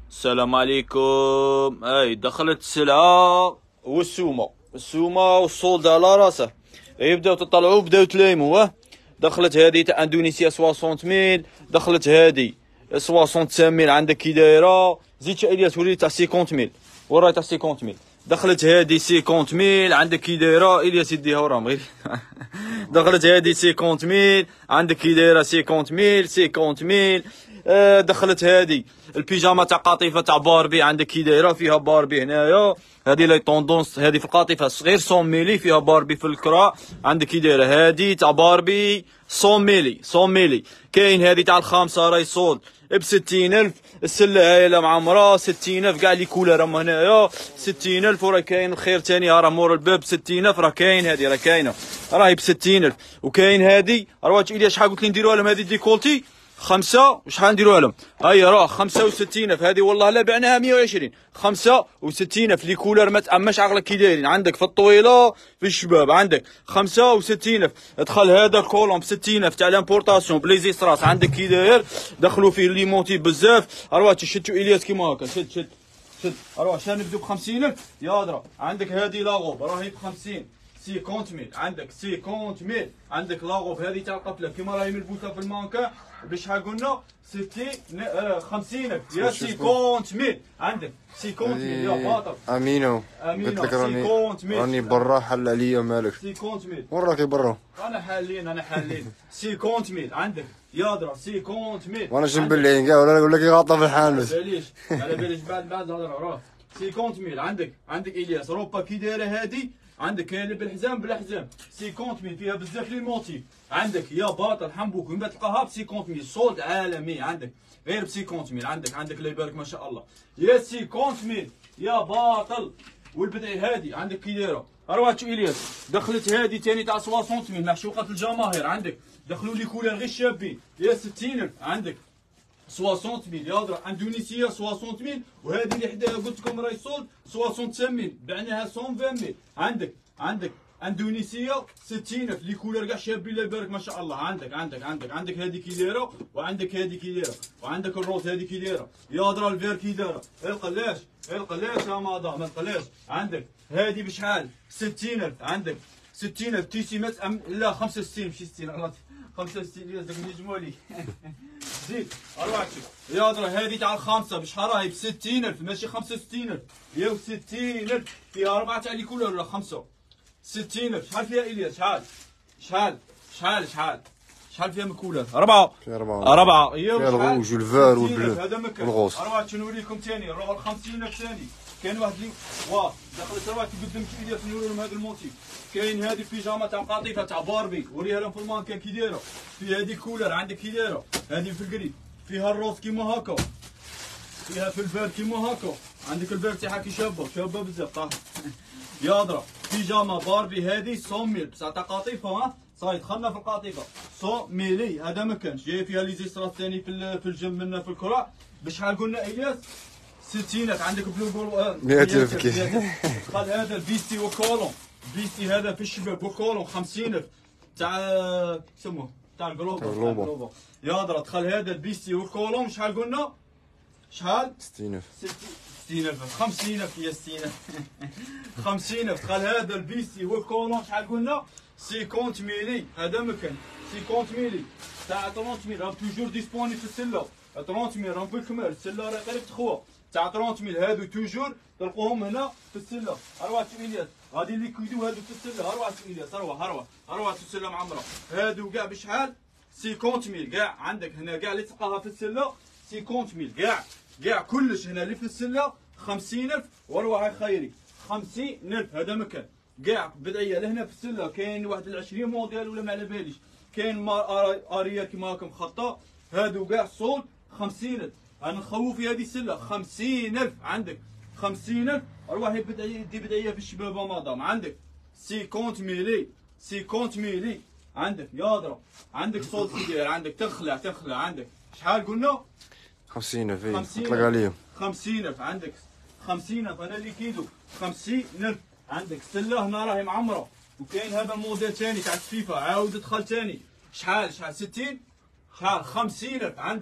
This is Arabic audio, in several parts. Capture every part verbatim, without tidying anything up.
السلام عليكم. اي دخلت السلعة والسومة السومة والصولد على راسه. يبداو تطلعوا بداو تلايموا. دخلت هذه تاع اندونيسيا ستين ميل، دخلت هذه ستين ميل. عندك كي دايره زيد الياس ولي تاع خمسين ميل وراي تاع خمسين ميل. دخلت هذه خمسين ميل. عندك كي دايره الياس يديها وراهم غير. دخلت هذه خمسين ميل. عندك كي دايره خمسين ميل خمسين ميل. آه دخلت هذه البيجاما تاع قاطفه تاع باربي. عندك كي دايره فيها باربي هنايا. هذه لي طوندونس هذه في القاطفه غير مية ميلي فيها باربي في الكرا. عندك كي دايره هذه تاع باربي مية ميلي مية ميلي. كاين هذه تاع الخامسه راهي صولد ب ستين ألف. السله هاي لا معمره ستين ألف كاع لي كولر راهم هنايا ستين ألف. وراه كاين الخير ثاني راه مور الباب ستين ألف. راه كاين هذه راه كاينه راهي ب ستين ألف. وكاين هذه رواج إليا شحال قلت لي نديروها لهم هذه ديكولتي خمسة وشحال نديروها لهم. هيا راه خمسة وستين ألف. هذه والله لا بعناها مية وعشرين. خمسة وستين ألف لي كولر ما تأماش عقلك كي دايرين. عندك في الطويله في الشباب عندك خمسة وستين ألف. دخل هذا الكولون ب ستين ألف تاع لامبورطاسيون بليزيستراس. عندك كي داير دخلوا فيه لي موتي بزاف. اروح شدوا الياس كيما هكا. شد شد شد اروح عشان نبدو ب خمسين ألف يا درا. عندك هذه لاغوب راهي ب خمسين خمسين ميل. عندك خمسين ميل. عندك لاغوب هذه تاع القفله كيما راهي ملبوسه في المانكا بشحال قلنا ستين خمسين ألف يا خمسين ميل. عندك خمسين ميل يا باطل امينو. قلت لك راني راني برا حل عليا مالك. خمسين ميل وين راكي برا؟ انا حالين انا حالين خمسين ميل. عندك يا درا خمسين ميل. وانا جنب العين كاع ولا نقول لك غاطه في الحانوت. معليش على باليش بعد بعد الهضره راه خمسين ميل. عندك عندك الياس روبا كي دايره هذه. عندك كاين بالحزام بالحزام خمسين ميل فيها بزاف لي موتيف. عندك يا باطل حنبوك وين تلقاها ب خمسين ميل صولد عالمي. عندك غير ب خمسين ميل. عندك عندك الله يبارك ما شاء الله يا خمسين ميل يا باطل. والبدعي هذه عندك كي دايره اروح تشوف الياس. دخلت هذه ثاني تاع ستين ميل معشوقه الجماهير. عندك دخلوا لي كولر غير شابين يا ستين ألف. عندك ستين ميل يا درا اندونيسيا ستين ميل. وهذه اللي حداها قلت لكم راهي صولد ستين ميل بعناها مية وعشرين ميل. عندك عندك اندونيسيا ستين ألف لي كولر كاع شابين الله يبارك ما شاء الله. عندك عندك عندك عندك هذه كي دايره وعندك هذه كي دايره وعندك الروز هذه كي دايره يا درا الفير كي دايره. القلاش القلاش يا مادا ما القلاش. عندك هذه بشحال ستين ألف. عندك ستين ألف تيسيمات أم لا خمسة وستين ماشي ستين غلط خمسة وستين يا داك الجمالي. زيد اروح شوف يا درا هذه تاع الخامسه بشحال راهي ب ستين ألف ماشي خمسة وستين ألف يا ستين ألف. فيها أربعة تاع لي كولور ولا خمسة ستين ألف. شحال فيها الياس شحال شحال شحال شحال شحال فيها من كولور؟ أربعة فيها أربعة أربعة فيها الروج والفار والبلو هذا مكان. والغوص. أروح نوريكم ثاني الروغ خمسين ألف ثاني. كاين واحد اللي واه دخلت روح قدام الياس نوري لهم هذا الموتيف. كاين هذه البيجاما تاع قاطفه تاع باربي وريها لهم في المانكا كي دايره. في هذه كولر عندك كي دايره. هذه في القريب فيها الروز كيما هكا. فيها في الفير كيما هكا. عندك الفير تاعها كي شابه شابه بزاف طاح. يا درا بيجاما باربي هذه مية ميل بصح تاع قاطفه. ها صاي دخلنا في القاطفه مية ميلي. هذا ما كانش جاي فيها لي زيسترات ثاني في في الجنب منا في الكره. بشحال قلنا الياس ستين ألف. عندك بلو بول مية ألف كي. دخل هذا البيستي وكولون بيستي هذا في الشباب وكولون خمسين ألف تاع سموه تاع الجلوبا يا درا. دخل هذا البيستي وكولون شحال قلنا شحال ستين ألف ستين ألف خمسين ألف يا ستين ألف خمسين ألف. دخل هذا البيستي وكولون شحال قلنا خمسين ميلي. هذا مكان خمسين ميلي تاع ثلاثين ميل راهم توجور ديسبوني في السله. ثلاثين ميل راهم بالكمال السله راه قريب تخوى تاع ثلاثين ميل. هادو توجور تلقوهم هنا في السله. اروح شوف الياس غادي ليكويدو هادو في السله. اروح شوف الياس اروح اروح اروح في السله معمره. هادو كاع بشحال خمسين ميل كاع. عندك هنا كاع اللي تلقاها في السله خمسين ميل كاع كاع كلش هنا اللي في السله خمسين ألف. واروح خيري خمسين ألف. هذا مكان كاع بدعيه لهنا في السله. كاين واحد العشرين موديل ولا ما على باليش. كاين اريال كيما هاكا مخطه. هادو كاع صول خمسين ألف. انا نخوف في هذه السله خمسين ألف. عندك خمسين ألف. اروح بدعيه دي بدعيه في الشباب مدام. عندك خمسين ميلي خمسين ميلي. عندك يا درا عندك صوت كبير. عندك تخلع تخلع. عندك شحال قلنا خمسين ألف. اطلق عليهم خمسين ألف. عندك خمسين ألف. انا اللي كيدو خمسين ألف. عندك سله هنا راهي معمره. وكاين هذا الموديل ثاني تاع السفيفه عاود دخل ثاني. شحال شحال ستين شحال خمسين ألف. عندك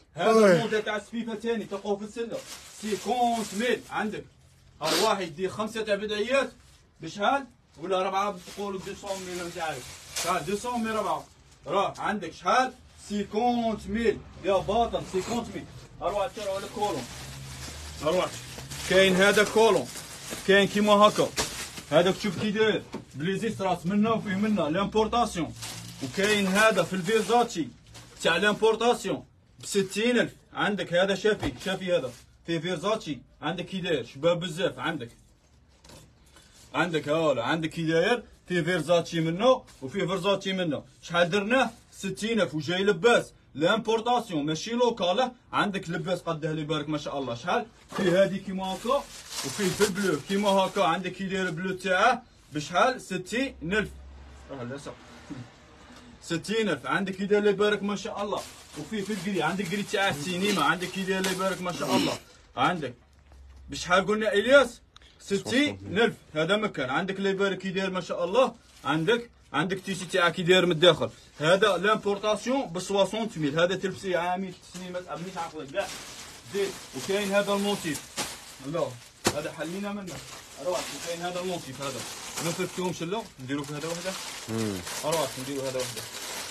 هذا الموديل تاع السفيفه ثاني تلقوه في السله خمسين ميل عندك. ها واحد يدير خمسه تاع بدايات بشحال ولا ربعه تقولوا مئتين ميل مش عارف شحال مئتين ميل ربعه راه عندك شحال خمسين ميل يا باطل خمسين ميل. اروح ترى لك كولون اروح كاين هذا كولون كاين كيما هكا هذاك شوف كي داير بليزيستراس منا وفيه منا لامبورطاسيون. وكاين هذا في الفيرزاتشي تاع لامبورطاسيون ب ستين ألف عندك. هذا شافي شافي هذا في فيرزاتشي عندك كي داير شباب بزاف عندك عندك هاولا عندك كي داير في فيرزاتشي منه وفي فيرزاتشي منه. شحال درناه ستين ألف وجاي لباس لامبورطاسيون ماشي لوكاله. عندك لباس قده لي بارك ما شاء الله. شحال في هذه كيما هكا وفيه في البلو كيما هكا عندك كي داير البلو تاعه بشحال ستين ألف راه لاسق ستين ألف. عندك كي داير لي بارك ما شاء الله. وفيه في الكري عندك كري تاع السينما عندك كي داير لي بارك ما شاء الله. عندك بشحال قلنا الياس ستين ألف. هذا مكان عندك لي بارك كي داير ما شاء الله. عندك عندك تيشي تاعك كي داير من الداخل. هذا لامبورطاسيون ب ستين ميل. هذا تلبسي عامي تسني ما تأمنيش عقلك كاع زيد. وكاين هذا الموتيف لا هذا حلينا منه اروح. وكاين هذا الموتيف هذا ما نفكتوهمش لا نديرو في هذا وحده اروح نديرو هذا وحده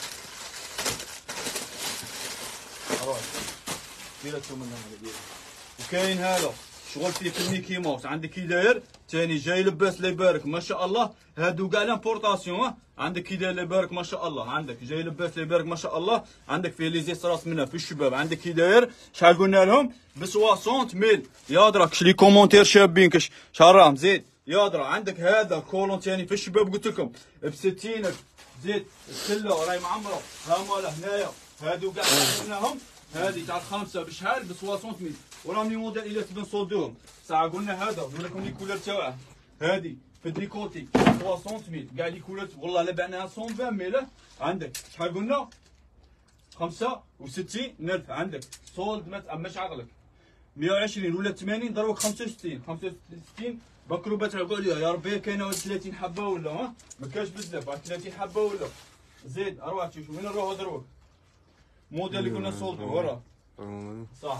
اروح ديرتو منه هذا دير. وكاين هذا شغل فيه في الميكي ماوس عندك كي داير ثاني جاي لباس لي بارك ما شاء الله. هادو كاع لامبورطاسيون عندك كي داير لي بارك ما شاء الله. عندك جاي لباس لي بارك ما شاء الله. عندك فيه لي زيستراس منها في الشباب عندك كي داير شحال قلنا لهم ب ستين ميل. يا درا كش لي كومونتير شابين كش شحال راهم زيد يا درا. عندك هذا كولون ثاني في الشباب قلت لكم ب ستين ألف زيد. السله راهي معمره ها مالا هنايا هادو كاع قلناهم. هذه تاع الخمسه بشحال ب ستين ميل. وراهم لي موديل الا تبان صودوهم ساعه قلنا هذا نقول لكم لي كولور تاعه. هذه في الديكوتي ستين ميل كاع لي كولور والله لا بعناها مية وعشرين ميل. عندك شحال قلنا خمسة وستين ألف. عندك صولد ما تأمش عقلك مئة وعشرين ولا ثمانين دروك خمسة وستين خمسة وستين بكروبات تعقوا عليها يا ربي. كاينه ثلاثين حبه ولا ها ما كاش بزاف ثلاثين حبه ولا زيد. اروح تشوف وين نروحوا دروك موديل اللي كنا صولدو وراه صح.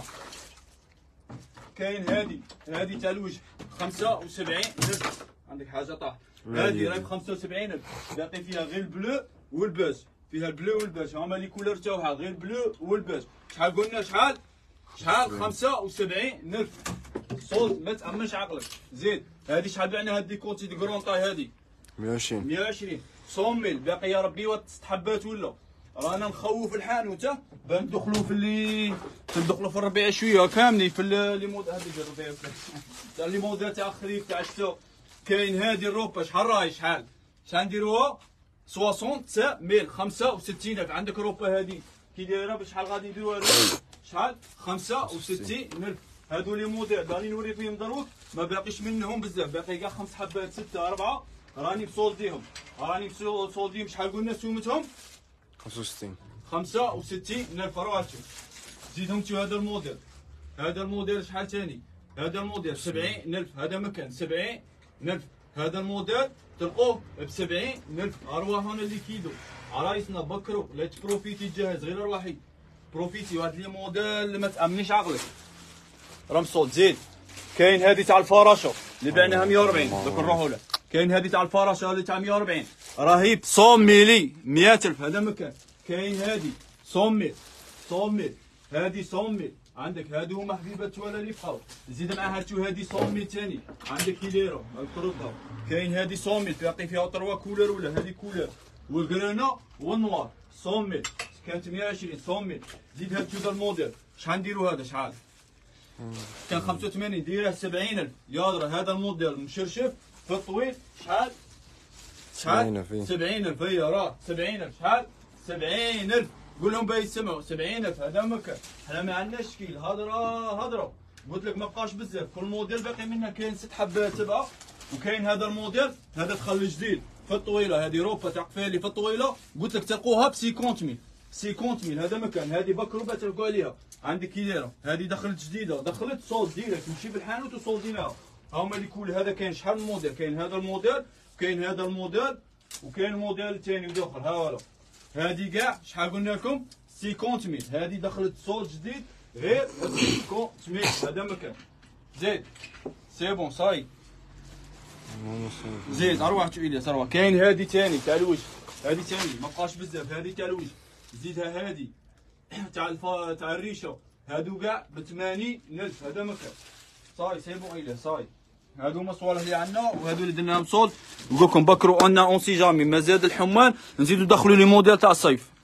كاين هادي هادي تاع الوجه خمسة وسبعين ألف. عندك حاجه طاح هادي راهي ب خمسة وسبعين ألف. باقي فيها غير البلو والباج فيها البلو والباج هما لي كولور تاعها غير البلو والباج. شحال قلنا شحال شحال خمسة وسبعين ألف صولد ما تأمنش عقلك زيد. هادي شحال بعنا هاد ديكوتي دي كرونطاي هادي مئة وعشرين مئة وعشرين مية ميل. باقي يا ربي ست حبات ولا رانا نخوف الحانوت باه ندخلوا في اللي ندخلوا في الربيع شويه كاملين في لي مود هذيك الربيع تاع لي موديل تاع الخريف تاع الشتاء. كاين هذه الروبه شحال راهي شحال شحال نديروها ستين تسعة ميل خمسة وستين ألف. عندك روبه هذه كي دايره بشحال غادي نديروها شحال خمسة وستين ألف. هادو لي موديل راني نوري فيهم دروك ما باقيش منهم بزاف باقي كاع خمس حبات ستة أربعة راني بصولديهم راني بصولديهم. شحال قلنا سومتهم خمسة وستين خمسة وستين ألف. رواتشو زيدهم تو هذا الموديل. هذا الموديل شحال ثاني هذا الموديل سبعين ألف. هذا مكان سبعين ألف. هذا الموديل تلقوه ب سبعين ألف. أرواحنا اللي كيدو عرايسنا بكروا لا تبروفيتي جاهز غير أرواحي بروفيتي. وهاد لي موديل ما تأمنيش عقلك راهم صوت زيد. كاين هذه تاع الفراشه اللي بعناها مئة وأربعين دوك نروحوا له. كاين هذه تاع الفراشه هذه تاع مئة وأربعين راهي ب مية ميلي مئة ألف. هذا مكان. كاين هذه مية ميل مية ميل هذه مية ميل. عندك هادو هما حبيبات ولا اللي بقاو زيد معاها تو هذه مية ميل ثاني. عندك كي دايره الكروطه. كاين هذه مية ميل باقي فيها تروا كولور ولا هذه كولور والكرانا والنوار مية ميل. كانت مئة وعشرين مية ميل. زيد هاد تو الموديل شحال نديرو هذا شحال كان خمسة وثمانين دايره سبعين ألف. يا هذا الموديل مشرشف في الطويل شحال شحال سبعين ألف. هي راه سبعين ألف. شحال سبعين ألف. قول لهم باهي يسمعوا سبعين ألف. هذا مكان حنا ما عندناش شكيل هضره هضره قلت لك ما بقاش بزاف. كل موديل باقي منها كاين ست حبات سبعه. وكاين هذا الموديل هذا دخل جديد في الطويله هذه روبه تاع قفالي في الطويله قلت لك تلقوها ب خمسين ميل خمسين ميل. هذا مكان. هذه بكروبه تلقوا عليها عندك كي دايره. هذه دخلت جديده دخلت صولد ديريكت تمشي بالحانوت وصولديناها. هما اللي كل هذا كاين شحال من موديل. كاين هذا الموديل كاين هذا الموديل وكاين موديل ثاني وداخل ها والو. هذه كاع شحال قلنا لكم خمسين ميل. هذه دخلت صول جديد غير خمسين ميل. هذا مكان زيد سي بون صاي. زيد اروح تو الياس اروح. كاين هذه ثاني تاع الوجه، هذه ثاني ما بقاش بزاف، هذه تاع الوجه زيدها هذه تاع الفا تاع الريشه، هادو كاع ب ثمانين ألف. هذا مكان صاي سي بون الياس صاي. هادو هما الصوالح اللي عندنا وهادو اللي درناهم صولد. نقول لكم بكروا انا اون سي جامي ما زاد الحمان نزيدو ندخلوا لي موديل تاع الصيف.